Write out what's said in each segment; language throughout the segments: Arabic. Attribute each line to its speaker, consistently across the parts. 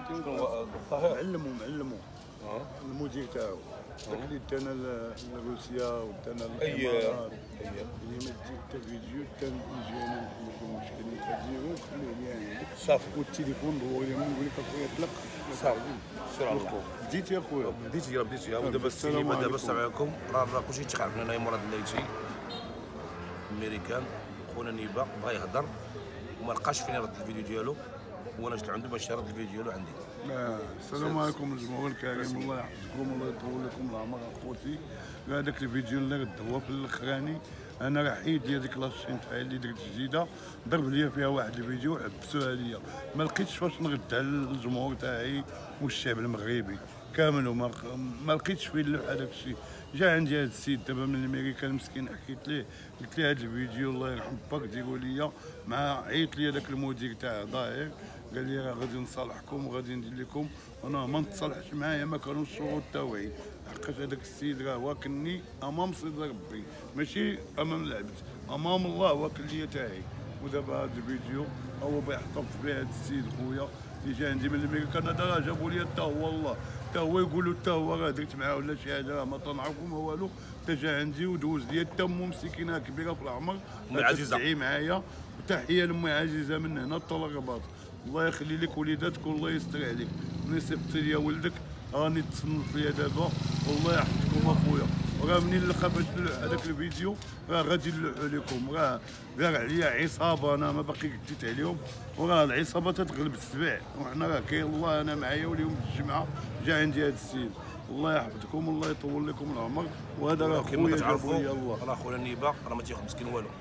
Speaker 1: معلمو المدير تاعو داك اللي دانا لروسيا ودانا للامارات اللي ما تزيد حتى فيديو حتى نجي انا نحل لكم المشكل اللي كتجيو خليه لي انا
Speaker 2: صافي.
Speaker 1: والتليفون ضروري نقول لك اخويا طلق
Speaker 2: صافي سير على الله.
Speaker 1: بديت يا خويا
Speaker 2: بديتي ودابا السينما دابا السلام عليكم. راه كلشي تيقع لنا مراد الليثي امريكان خونا نيبا بغا يهضر وما لقاش فين يرد الفيديو ديالو وانا جيت عنده باش يرد الفيديو ديالو عندي.
Speaker 1: السلام عليكم الجمهور الكريم، الله يحفظكم الله يطول لكم العمر اخوتي. هذاك الفيديو اللي رد هو في الاخراني انا راه حيد لي هذيك لاشين تاعي اللي درت جديده، ضرب لي فيها واحد الفيديو حبسوها ليا، ما لقيتش فاش نردها للجمهور تاعي والشعب المغربي كامل، وما لقيتش فين نلوح هذاك الشيء. جا عندي هذا السيد دابا من امريكا المسكين، حكيت ليه قلت ليه هذا الفيديو الله يرحم باك ديروا ليا، مع عيط لي هذاك المدير تاع ظاهر قال لي راه غادي نصالحكم وغادي ندير لكم، انا ما نتصالحش معايا، ما كانوش الشروط تاوعي، حقاش هذاك السيد راه واكلني امام صيد ربي ماشي امام العبد، امام الله واكل ليا تاعي. ودابا هذا الفيديو هو بيحتفظ به هذا السيد خويا اللي جا عندي من امريكا، كندا راه جابوا لي حتى هو والله، حتى هو يقولوا حتى هو راه درت معاه ولا شي حاجه، راه ما تنعرفوا ما والو، حتى جا عندي ودوز لي حتى امو مسكينه كبيره في العمر
Speaker 2: امي عزيزه
Speaker 1: تدعي معايا، وتحيه لامي عزيزه من هنا طول الرباط. الله يخلي لك وليداتك والله يستر عليك، ملي صيفط لي ولدك راني تصنت ليا دابا، والله يحفظكم اخويا. راه منين لقى باش نلوح هذاك الفيديو راه غادي نلوحو لكم، راه دار عليا عصابه انا ما باقي قديت عليهم، وراه العصابه تتغلب السبع، وحنا راه كاين الله انا معايا، واليوم الجمعه جا عندي هذا السيد، الله يحفظكم والله يطول لكم العمر. وهذا راه خويا جابو لي الله،
Speaker 2: راه خويا نيبا راه ما تياخذ مسكين والو،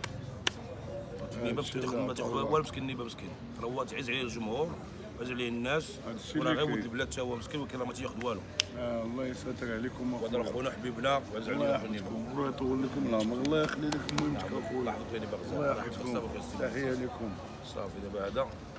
Speaker 2: نيبا ما تاخذ والو مسكين، نيبا مسكين راه هو تعز عليه الجمهور تعز عليه الناس، وراه غير ولد البلاد حتى هو مسكين ولكن راه ما تياخذ والو.
Speaker 1: الله يستر عليكم اخويا،
Speaker 2: وهذا خونا حبيبنا وعز علينا نيبا،
Speaker 1: الله يطول لكم العمر، الله يخلي لكم مهمتك اخويا،
Speaker 2: الله يحفظك نيبا،
Speaker 1: الله يحفظكم، تحيه لكم.
Speaker 2: صافي دابا هذا